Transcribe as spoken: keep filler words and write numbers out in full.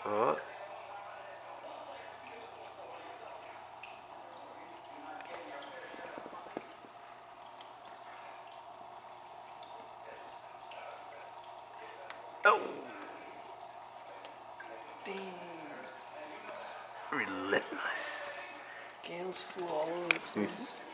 Uh, oh. Damn. Relentless. Scales flew all over the place.